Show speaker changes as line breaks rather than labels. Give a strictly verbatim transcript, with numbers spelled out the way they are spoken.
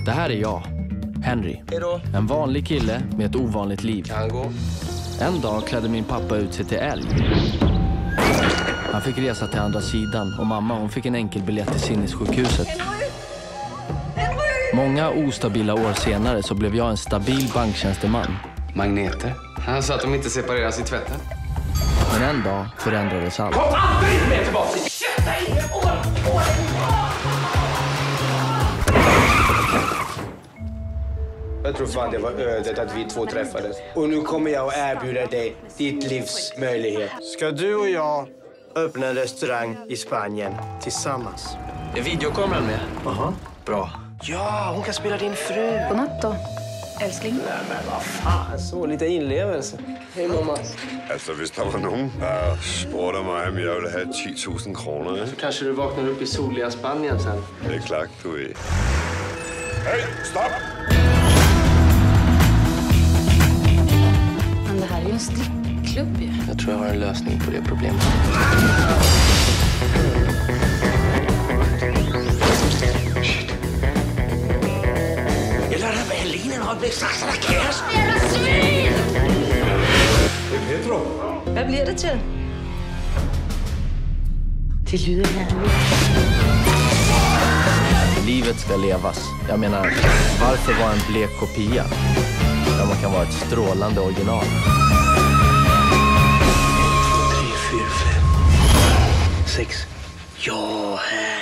Det här är jag, Henry.
Hejdå.
En vanlig kille med ett ovanligt liv.
Kan gå.
En dag klädde min pappa ut sig till älg. Han fick resa till andra sidan och mamma hon fick en enkel biljett till sinnessjukhuset. Många ostabila år senare så blev jag en stabil banktjänsteman.
Magneter. Han sa att de inte separeras i tvätten.
Men en dag förändrades allt.
Kom aldrig med tillbaka! Sätt dig!
Jag tror fan det var ödet att vi två träffades. Och nu kommer jag att erbjuda dig ditt livs möjlighet. Ska du och jag öppna en restaurang i Spanien tillsammans?
Är videokameran med?
Aha.
Bra.
Ja, hon kan spela din fru.
Godnatt då, älskling.
Nej men vad fan, så lite inlevelse. Hej mamma.
Altså, hvis der var nogen, der spurgte mig, om jeg ville have ti tusind kroner,
Så kanske du vaknar upp i soliga Spanien sen.
det er klart, du er. Hey, stop!
Men det här är ju en strippklubb ju.
Jag tror jag har en lösning på det problemet.
Jag lär dig Helinen har blivit sagt sådär kräs.
Jävla svin!
Petro.
Hvad bliver det til? Det lyder härligt.
Livet ska levas. Jag menar, varför vara en blek kopia? När man kan vara ett strålande original.
Tre, fyra, fem, sex. Ja, här.